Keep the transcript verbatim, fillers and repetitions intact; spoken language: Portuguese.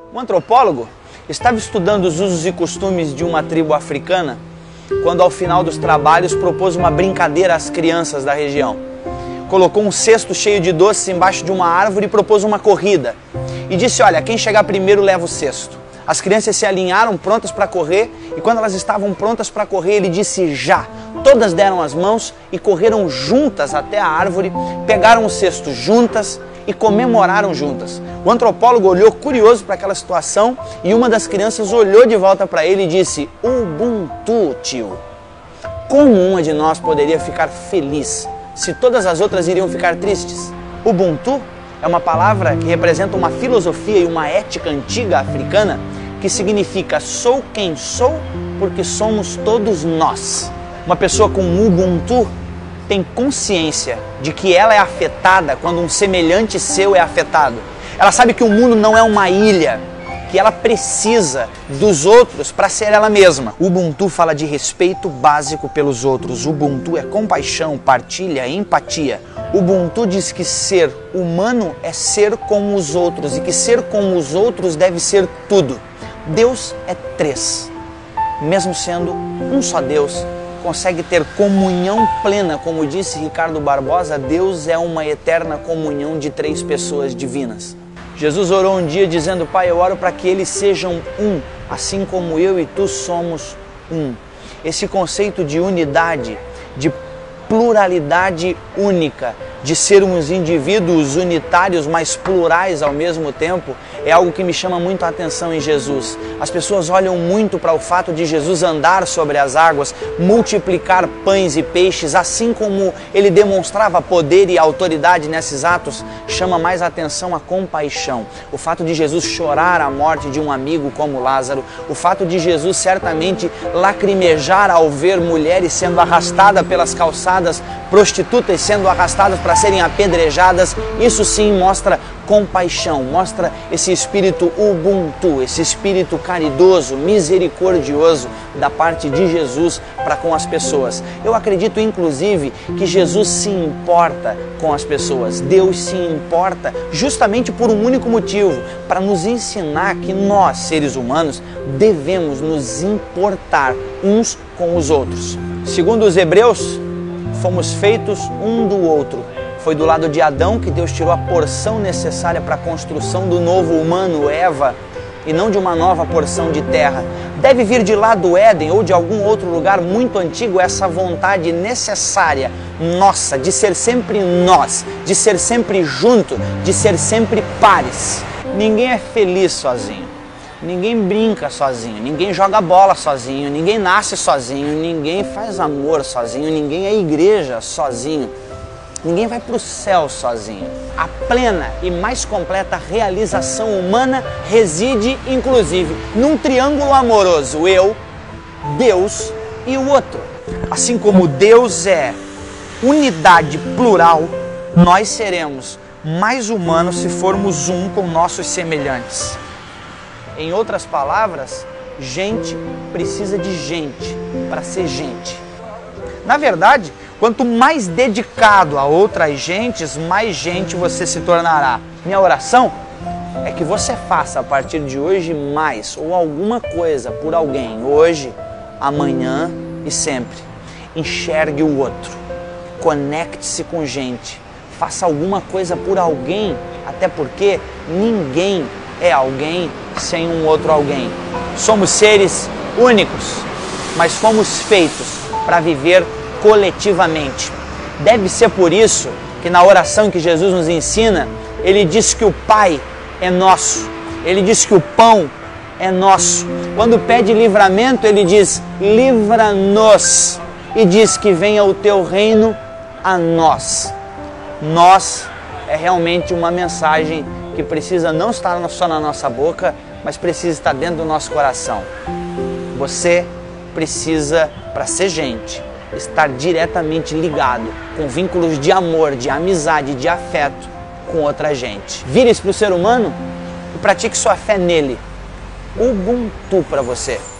Um antropólogo estava estudando os usos e costumes de uma tribo africana quando, ao final dos trabalhos, propôs uma brincadeira às crianças da região. Colocou um cesto cheio de doces embaixo de uma árvore e propôs uma corrida. E disse, olha, quem chegar primeiro leva o cesto. As crianças se alinharam prontas para correr e quando elas estavam prontas para correr, ele disse já. Todas deram as mãos e correram juntas até a árvore, pegaram o cesto juntas e comemoraram juntas. O antropólogo olhou curioso para aquela situação e uma das crianças olhou de volta para ele e disse, Ubuntu, tio. Como uma de nós poderia ficar feliz se todas as outras iriam ficar tristes? Ubuntu é uma palavra que representa uma filosofia e uma ética antiga africana que significa sou quem sou porque somos todos nós. Uma pessoa com Ubuntu tem consciência de que ela é afetada quando um semelhante seu é afetado. Ela sabe que o mundo não é uma ilha, que ela precisa dos outros para ser ela mesma. Ubuntu fala de respeito básico pelos outros. Ubuntu é compaixão, partilha, empatia. Ubuntu diz que ser humano é ser como os outros e que ser como os outros deve ser tudo. Deus é três. Mesmo sendo um só Deus, consegue ter comunhão plena, como disse Ricardo Barbosa, Deus é uma eterna comunhão de três pessoas divinas. Jesus orou um dia dizendo, Pai, eu oro para que eles sejam um, assim como eu e tu somos um. Esse conceito de unidade, de pluralidade única, de sermos indivíduos unitários, mas plurais ao mesmo tempo, é algo que me chama muito a atenção em Jesus. As pessoas olham muito para o fato de Jesus andar sobre as águas, multiplicar pães e peixes, assim como ele demonstrava poder e autoridade nesses atos, chama mais atenção a compaixão. O fato de Jesus chorar a morte de um amigo como Lázaro, o fato de Jesus certamente lacrimejar ao ver mulheres sendo arrastadas pelas calçadas, prostitutas sendo arrastadas para serem apedrejadas, isso sim mostra compaixão, mostra esse espírito Ubuntu, esse espírito caridoso, misericordioso da parte de Jesus para com as pessoas. Eu acredito inclusive que Jesus se importa com as pessoas, Deus se importa justamente por um único motivo, para nos ensinar que nós, seres humanos, devemos nos importar uns com os outros. Segundo os Hebreus, fomos feitos um do outro. Foi do lado de Adão que Deus tirou a porção necessária para a construção do novo humano, Eva, e não de uma nova porção de terra. Deve vir de lá do Éden ou de algum outro lugar muito antigo essa vontade necessária, nossa, de ser sempre nós, de ser sempre junto, de ser sempre pares. Ninguém é feliz sozinho, ninguém brinca sozinho, ninguém joga bola sozinho, ninguém nasce sozinho, ninguém faz amor sozinho, ninguém é igreja sozinho. Ninguém vai para o céu sozinho. A plena e mais completa realização humana reside, inclusive, num triângulo amoroso. Eu, Deus e o outro. Assim como Deus é unidade plural, nós seremos mais humanos se formos um com nossos semelhantes. Em outras palavras, gente precisa de gente para ser gente. Na verdade, quanto mais dedicado a outras gentes, mais gente você se tornará. Minha oração é que você faça a partir de hoje mais ou alguma coisa por alguém, hoje, amanhã e sempre. Enxergue o outro, conecte-se com gente, faça alguma coisa por alguém, até porque ninguém é alguém sem um outro alguém. Somos seres únicos, mas fomos feitos para viver coletivamente. Deve ser por isso que na oração que Jesus nos ensina, ele diz que o Pai é nosso, ele diz que o pão é nosso. Quando pede livramento, ele diz, livra-nos, e diz que venha o teu reino a nós. Nós é realmente uma mensagem que precisa não estar só na nossa boca, mas precisa estar dentro do nosso coração. Você precisa, para ser gente, estar diretamente ligado com vínculos de amor, de amizade, de afeto com outra gente. Vire-se para o ser humano e pratique sua fé nele. Ubuntu para você.